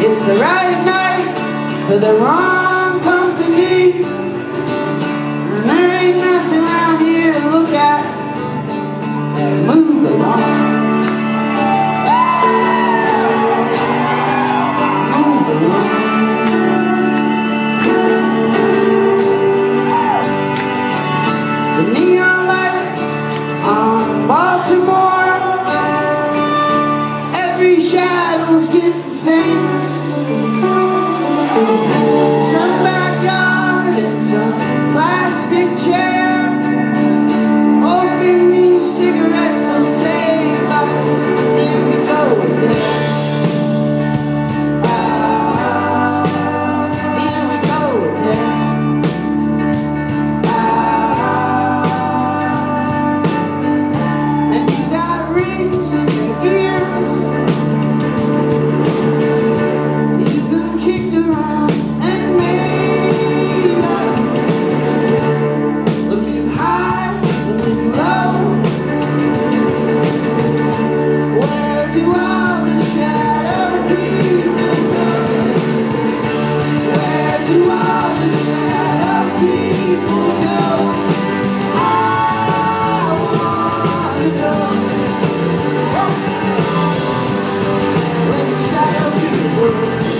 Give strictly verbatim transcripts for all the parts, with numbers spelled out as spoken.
It's the right night for the wrong company, and there ain't nothing around here to look at. Move along. Move along. The neon lights on Baltimore, every shadow's getting famous. Some backyard and some plastic chair, hoping these cigarettes will save us. Here we go again. Ah, here we go again. Ah, and you got rings in your ears. You've been kicked around and made up. Looking high, looking low. Where do all the shadow people go? Where do all the shadow people go? I wanna know. Where the shadow people go.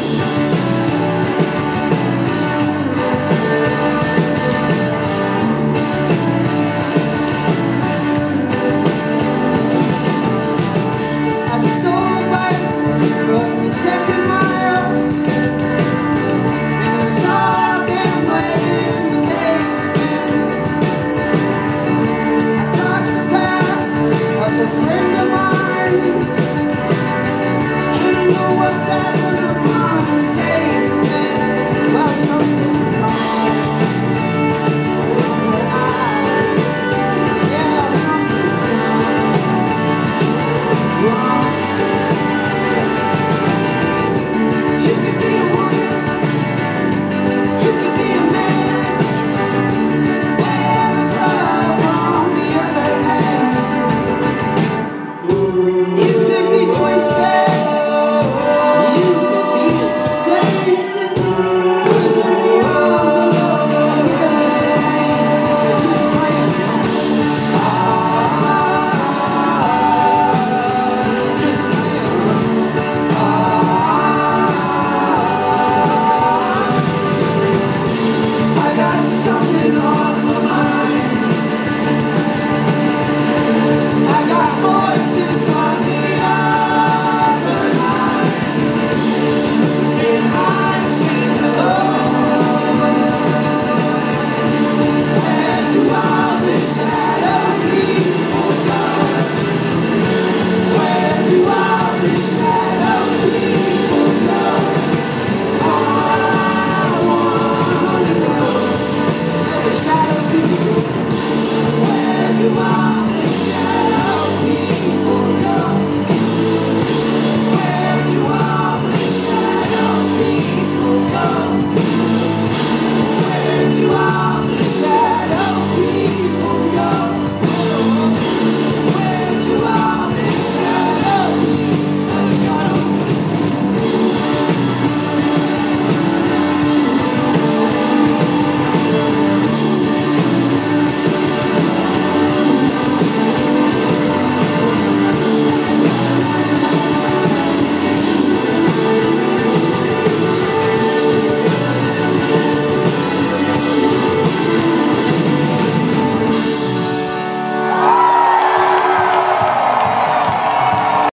I stole a bike from the second mile, and I saw them play in the basement. I crossed the path of a friend of mine, and I know what